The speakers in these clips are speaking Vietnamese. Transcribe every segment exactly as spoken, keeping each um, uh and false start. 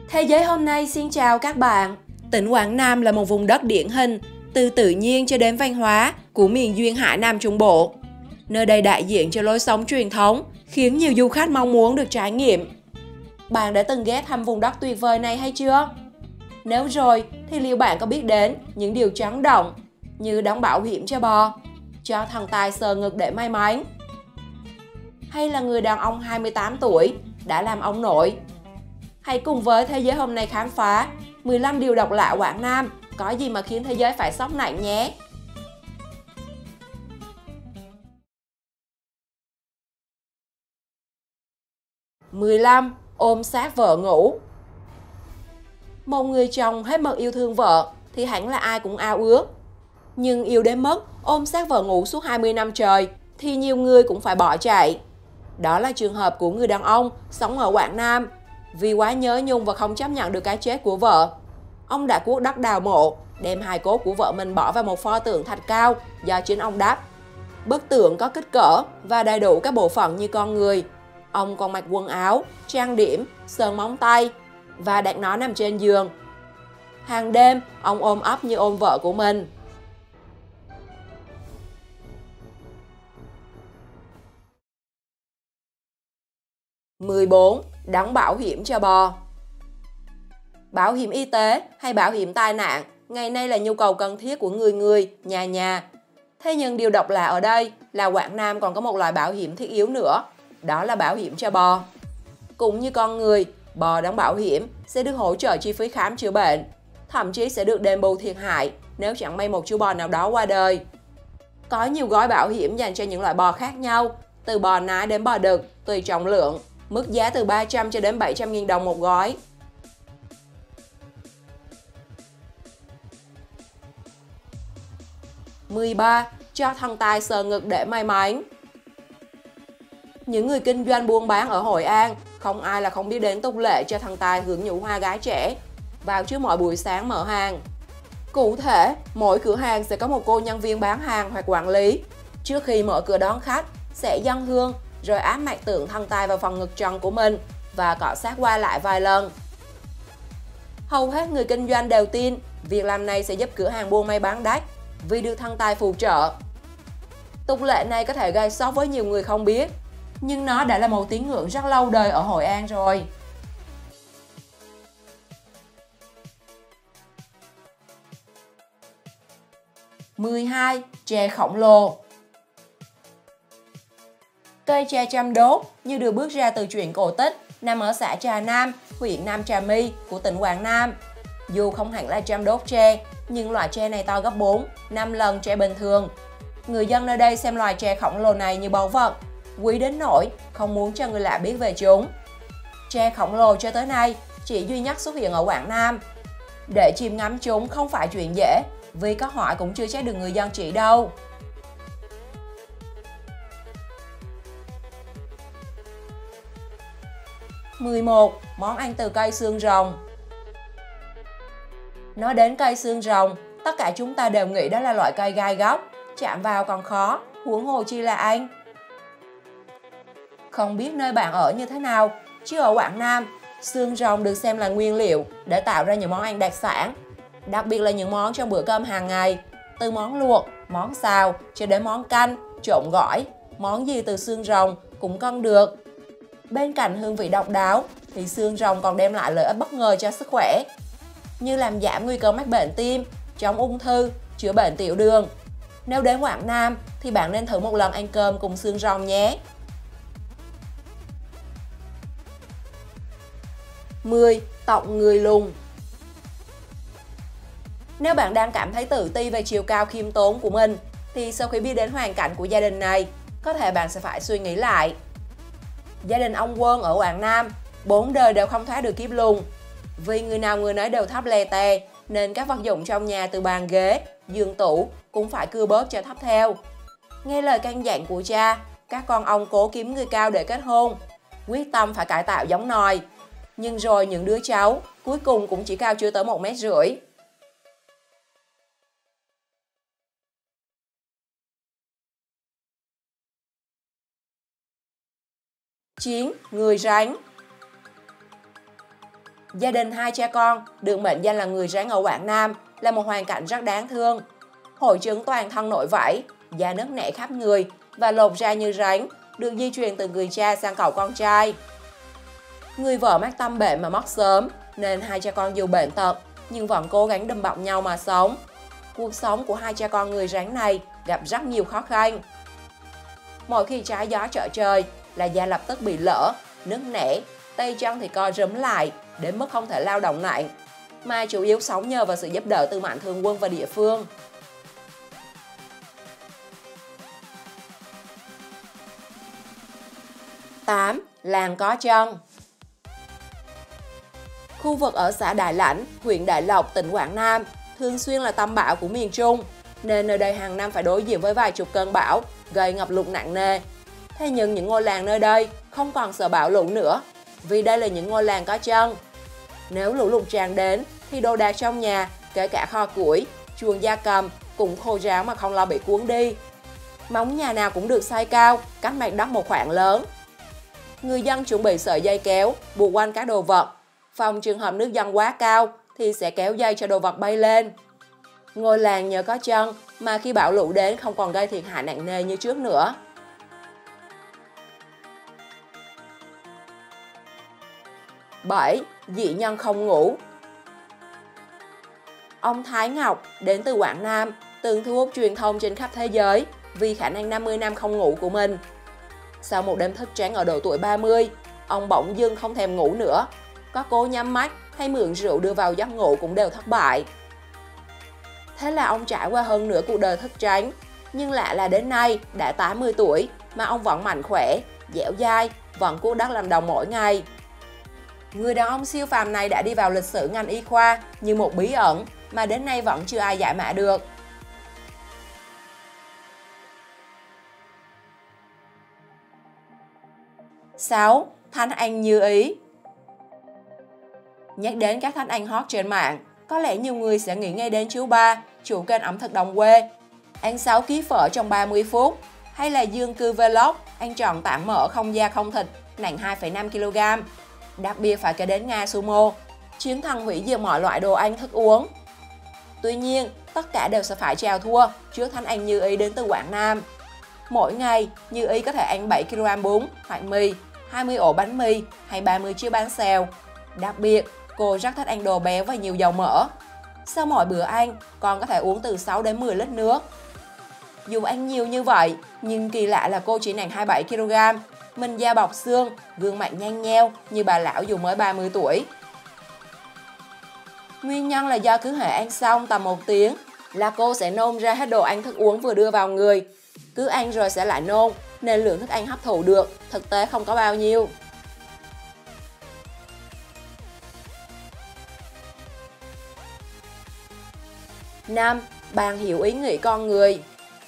Thế giới hôm nay xin chào các bạn. Tỉnh Quảng Nam là một vùng đất điển hình, từ tự nhiên cho đến văn hóa của miền duyên hải Nam Trung Bộ. Nơi đây đại diện cho lối sống truyền thống, khiến nhiều du khách mong muốn được trải nghiệm. Bạn đã từng ghé thăm vùng đất tuyệt vời này hay chưa? Nếu rồi, thì liệu bạn có biết đến những điều chấn động như đóng bảo hiểm cho bò, cho thần tài sờ ngực để may mắn? Hay là người đàn ông hai mươi tám tuổi đã làm ông nội? Hãy cùng với Thế giới hôm nay khám phá mười lăm điều độc lạ Quảng Nam, có gì mà khiến thế giới phải sốc nặng nhé! mười lăm. Ôm sát vợ ngủ. Một người chồng hết mực yêu thương vợ thì hẳn là ai cũng ao ước. Nhưng yêu đến mức ôm sát vợ ngủ suốt hai mươi năm trời thì nhiều người cũng phải bỏ chạy. Đó là trường hợp của người đàn ông sống ở Quảng Nam. Vì quá nhớ nhung và không chấp nhận được cái chết của vợ, ông đã cuốc đất đào mộ, đem hài cốt của vợ mình bỏ vào một pho tượng thạch cao do chính ông đắp. Bức tượng có kích cỡ và đầy đủ các bộ phận như con người. Ông còn mặc quần áo, trang điểm, sơn móng tay và đặt nó nằm trên giường. Hàng đêm, ông ôm ấp như ôm vợ của mình. mười bốn. Đóng bảo hiểm cho bò. Bảo hiểm y tế hay bảo hiểm tai nạn ngày nay là nhu cầu cần thiết của người người, nhà nhà. Thế nhưng điều độc lạ ở đây là Quảng Nam còn có một loại bảo hiểm thiết yếu nữa, đó là bảo hiểm cho bò. Cũng như con người, bò đóng bảo hiểm sẽ được hỗ trợ chi phí khám chữa bệnh, thậm chí sẽ được đền bù thiệt hại nếu chẳng may một chú bò nào đó qua đời. Có nhiều gói bảo hiểm dành cho những loại bò khác nhau, từ bò nái đến bò đực, tùy trọng lượng, mức giá từ ba trăm cho đến bảy trăm nghìn đồng một gói. mười ba. Cho thần tài sờ ngực để may mắn. Những người kinh doanh buôn bán ở Hội An, không ai là không biết đến tục lệ cho thần tài hưởng nhũ hoa gái trẻ vào trước mỗi buổi sáng mở hàng. Cụ thể, mỗi cửa hàng sẽ có một cô nhân viên bán hàng hoặc quản lý. Trước khi mở cửa đón khách, sẽ dâng hương rồi áp mặt tượng thần tài vào phần ngực tròn của mình và cọ sát qua lại vài lần. Hầu hết người kinh doanh đều tin việc làm này sẽ giúp cửa hàng buôn may bán đắt vì được thần tài phù trợ. Tục lệ này có thể gây sốc với nhiều người không biết, nhưng nó đã là một tín ngưỡng rất lâu đời ở Hội An rồi. mười hai. Tre khổng lồ. Cây tre chăm đốt như được bước ra từ truyện cổ tích, nằm ở xã Trà Nam, huyện Nam Trà My của tỉnh Quảng Nam. Dù không hẳn là chăm đốt tre, nhưng loại tre này to gấp bốn, năm lần tre bình thường. Người dân nơi đây xem loài tre khổng lồ này như báu vật, quý đến nỗi không muốn cho người lạ biết về chúng. Tre khổng lồ cho tới nay chỉ duy nhất xuất hiện ở Quảng Nam. Để chiêm ngắm chúng không phải chuyện dễ, vì có hỏi cũng chưa chắc được người dân chỉ đâu. mười một. Món ăn từ cây xương rồng. Nói đến cây xương rồng, tất cả chúng ta đều nghĩ đó là loại cây gai góc, chạm vào còn khó, huống hồ chi là ăn. Không biết nơi bạn ở như thế nào, chứ ở Quảng Nam, xương rồng được xem là nguyên liệu để tạo ra những món ăn đặc sản, đặc biệt là những món trong bữa cơm hàng ngày, từ món luộc, món xào cho đến món canh, trộn gỏi, món gì từ xương rồng cũng cân được. Bên cạnh hương vị độc đáo thì xương rồng còn đem lại lợi ích bất ngờ cho sức khỏe, như làm giảm nguy cơ mắc bệnh tim, chống ung thư, chữa bệnh tiểu đường. Nếu đến Quảng Nam thì bạn nên thử một lần ăn cơm cùng xương rồng nhé. mười. Tọng người lùn. Nếu bạn đang cảm thấy tự ti về chiều cao khiêm tốn của mình, thì sau khi biết đến hoàn cảnh của gia đình này, có thể bạn sẽ phải suy nghĩ lại. Gia đình ông Quân ở Quảng Nam, bốn đời đều không thoát được kiếp lùn. Vì người nào người nấy đều thấp lè tè, nên các vật dụng trong nhà từ bàn ghế, giường tủ cũng phải cưa bớt cho thấp theo. Nghe lời căn dặn của cha, các con ông cố kiếm người cao để kết hôn, quyết tâm phải cải tạo giống nòi. Nhưng rồi những đứa cháu cuối cùng cũng chỉ cao chưa tới một mét rưỡi. chín. Người rắn. Gia đình hai cha con được mệnh danh là người rắn ở Quảng Nam là một hoàn cảnh rất đáng thương. Hội chứng toàn thân nổi vảy, da nứt nẻ khắp người và lột da như rắn được di truyền từ người cha sang cậu con trai. Người vợ mắc tâm bệnh mà mất sớm nên hai cha con dù bệnh tật nhưng vẫn cố gắng đùm bọc nhau mà sống. Cuộc sống của hai cha con người rắn này gặp rất nhiều khó khăn. Mỗi khi trái gió trở trời là da lập tức bị lở, nứt nẻ, tay chân thì co rúm lại đến mức không thể lao động nặng, mà chủ yếu sống nhờ vào sự giúp đỡ từ mạnh thường quân và địa phương. tám. Làng có chân. Khu vực ở xã Đại Lãnh, huyện Đại Lộc, tỉnh Quảng Nam thường xuyên là tâm bão của miền Trung, nên nơi đây hàng năm phải đối diện với vài chục cơn bão gây ngập lụt nặng nề. Thế nhưng những ngôi làng nơi đây không còn sợ bão lũ nữa, vì đây là những ngôi làng có chân. Nếu lũ lụt tràn đến thì đồ đạc trong nhà, kể cả kho củi, chuồng gia cầm cũng khô ráo mà không lo bị cuốn đi. Móng nhà nào cũng được xây cao, cách mặt đất một khoảng lớn. Người dân chuẩn bị sợi dây kéo buộc quanh các đồ vật, phòng trường hợp nước dâng quá cao thì sẽ kéo dây cho đồ vật bay lên. Ngôi làng nhờ có chân mà khi bão lũ đến không còn gây thiệt hại nặng nề như trước nữa. bảy. Dị nhân không ngủ. Ông Thái Ngọc đến từ Quảng Nam từng thu hút truyền thông trên khắp thế giới vì khả năng năm mươi năm không ngủ của mình. Sau một đêm thức trắng ở độ tuổi ba mươi, ông bỗng dưng không thèm ngủ nữa. Có cố nhắm mắt hay mượn rượu đưa vào giấc ngủ cũng đều thất bại. Thế là ông trải qua hơn nửa cuộc đời thức trắng, nhưng lạ là đến nay đã tám mươi tuổi mà ông vẫn mạnh khỏe, dẻo dai, vẫn cuốc đất làm đồng mỗi ngày. Người đàn ông siêu phàm này đã đi vào lịch sử ngành y khoa như một bí ẩn mà đến nay vẫn chưa ai giải mã được. sáu. Thanh Anh Như Ý. Nhắc đến các thanh anh hot trên mạng, có lẽ nhiều người sẽ nghĩ ngay đến chú Ba, chủ kênh ẩm thực đồng quê. Ăn sáu ký phở trong ba mươi phút, hay là Dương Cư Vlog, ăn trọn tạm mỡ không da không thịt, nặng hai phẩy năm ki lô gam. Đặc biệt phải kể đến Nga Sumo, chiến thần hủy diệt mọi loại đồ ăn thức uống. Tuy nhiên, tất cả đều sẽ phải chào thua trước thanh anh Như Ý đến từ Quảng Nam. Mỗi ngày, Như Ý có thể ăn bảy ki lô gam bún hoặc mì, hai mươi ổ bánh mì hay ba mươi chiếc bánh xèo. Đặc biệt, cô rất thích ăn đồ béo và nhiều dầu mỡ. Sau mỗi bữa ăn, con có thể uống từ sáu đến mười lít nước. Dù ăn nhiều như vậy, nhưng kỳ lạ là cô chỉ nặng hai mươi bảy ki lô gam, mình da bọc xương, gương mặt nhăn nheo như bà lão dù mới ba mươi tuổi. Nguyên nhân là do cứ hễ ăn xong tầm một tiếng là cô sẽ nôn ra hết đồ ăn thức uống vừa đưa vào người. Cứ ăn rồi sẽ lại nôn, nên lượng thức ăn hấp thụ được thực tế không có bao nhiêu. năm. Bàn hiểu ý nghĩ con người.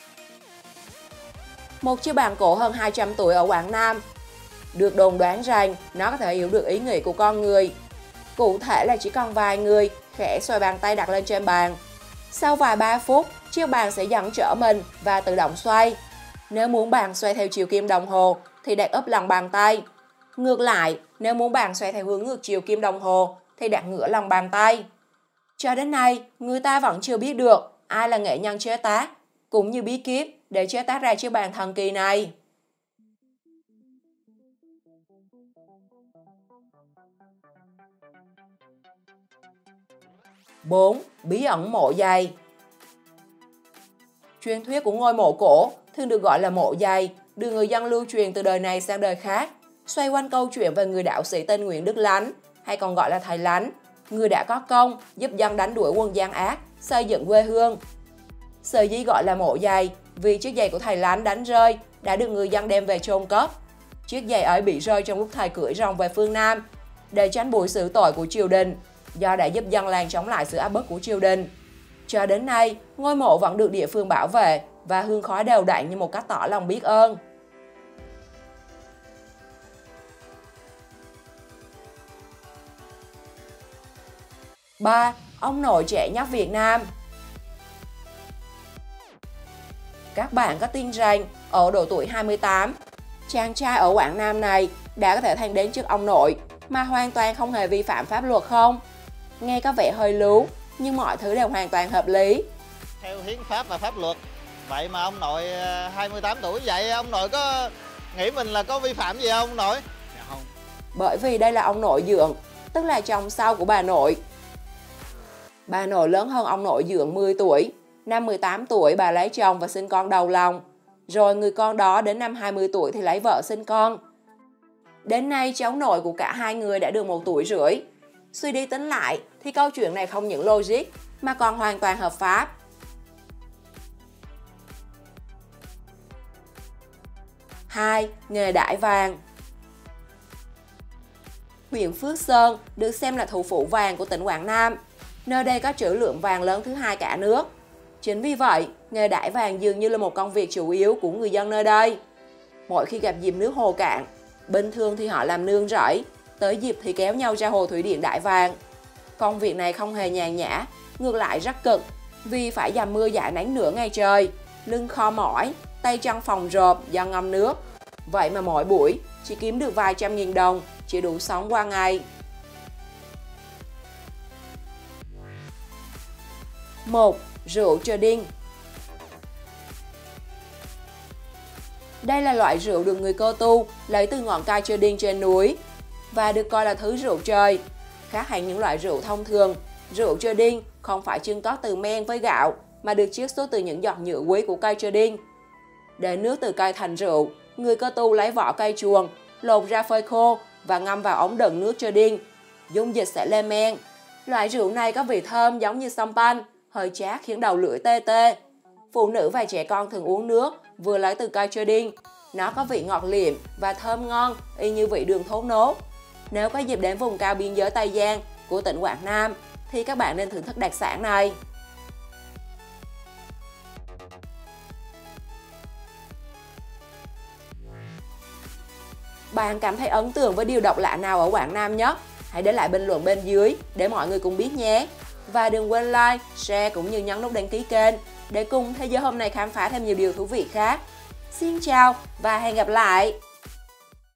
Một chiếc bàn cổ hơn hai trăm tuổi ở Quảng Nam được đồn đoán rằng nó có thể hiểu được ý nghĩ của con người. Cụ thể là chỉ cần vài người khẽ xoay bàn tay đặt lên trên bàn. Sau vài ba phút, chiếc bàn sẽ dẫn trở mình và tự động xoay. Nếu muốn bàn xoay theo chiều kim đồng hồ thì đặt úp lòng bàn tay. Ngược lại, nếu muốn bàn xoay theo hướng ngược chiều kim đồng hồ thì đặt ngửa lòng bàn tay. Cho đến nay, người ta vẫn chưa biết được ai là nghệ nhân chế tác, cũng như bí kíp để chế tác ra chiếc bàn thần kỳ này. bốn. Bí ẩn mộ giày. Truyền thuyết của ngôi mộ cổ thường được gọi là mộ giày, được người dân lưu truyền từ đời này sang đời khác, xoay quanh câu chuyện về người đạo sĩ tên Nguyễn Đức Lánh, hay còn gọi là thầy Lánh, người đã có công giúp dân đánh đuổi quân gian ác, xây dựng quê hương. Sở dĩ gọi là mộ giày vì chiếc giày của thầy Lánh đánh rơi đã được người dân đem về chôn cất. Chiếc giày ấy bị rơi trong lúc thầy cưỡi rồng về phương Nam để tránh buổi xử tội của triều đình, do đã giúp dân làng chống lại sự áp bức của triều đình. Cho đến nay, ngôi mộ vẫn được địa phương bảo vệ và hương khói đều đặn như một cách tỏ lòng biết ơn. ba. Ông nội trẻ nhất Việt Nam. Các bạn có tin rằng ở độ tuổi hai mươi tám, chàng trai ở Quảng Nam này đã có thể thanh đến trước ông nội, mà hoàn toàn không hề vi phạm pháp luật không? Nghe có vẻ hơi lú, nhưng mọi thứ đều hoàn toàn hợp lý. Theo hiến pháp và pháp luật. Vậy mà ông nội hai mươi tám tuổi vậy, ông nội có nghĩ mình là có vi phạm gì không ông nội? Dạ không. Bởi vì đây là ông nội Dượng, tức là chồng sau của bà nội. Bà nội lớn hơn ông nội Dượng mười tuổi. Năm mười tám tuổi bà lấy chồng và sinh con đầu lòng. Rồi người con đó đến năm hai mươi tuổi thì lấy vợ sinh con. Đến nay cháu nội của cả hai người đã được một tuổi rưỡi. Suy đi tính lại thì câu chuyện này không những logic mà còn hoàn toàn hợp pháp. hai. Nghề đãi vàng. Huyện Phước Sơn được xem là thủ phủ vàng của tỉnh Quảng Nam. Nơi đây có trữ lượng vàng lớn thứ hai cả nước. Chính vì vậy, nghề đãi vàng dường như là một công việc chủ yếu của người dân nơi đây. Mỗi khi gặp dịp nước hồ cạn, bình thường thì họ làm nương rẫy, tới dịp thì kéo nhau ra hồ thủy điện đãi vàng. Công việc này không hề nhàn nhã, ngược lại rất cực, vì phải dầm mưa dãi nắng nửa ngày trời, lưng kho mỏi, tay chân phồng rộp do ngâm nước. Vậy mà mỗi buổi chỉ kiếm được vài trăm nghìn đồng, chỉ đủ sống qua ngày. một. Rượu trading. Đây là loại rượu được người Cơ Tu lấy từ ngọn cây trading trên núi và được coi là thứ rượu trời. Khác hẳn những loại rượu thông thường, rượu trading không phải chưng cất từ men với gạo mà được chiết xuất từ những giọt nhựa quý của cây trading. Để nước từ cây thành rượu, người Cơ Tu lấy vỏ cây chuồng, lột ra phơi khô và ngâm vào ống đựng nước trading. Dung dịch sẽ lên men. Loại rượu này có vị thơm giống như champagne, hơi chát khiến đầu lưỡi tê tê. Phụ nữ và trẻ con thường uống nước vừa lấy từ cây trading. Nó có vị ngọt liệm và thơm ngon, y như vị đường thốt nốt. Nếu có dịp đến vùng cao biên giới Tây Giang của tỉnh Quảng Nam thì các bạn nên thưởng thức đặc sản này. Bạn cảm thấy ấn tượng với điều độc lạ nào ở Quảng Nam nhất? Hãy để lại bình luận bên dưới để mọi người cùng biết nhé. Và đừng quên like, share cũng như nhấn nút đăng ký kênh để cùng thế giới hôm nay khám phá thêm nhiều điều thú vị khác. Xin chào và hẹn gặp lại!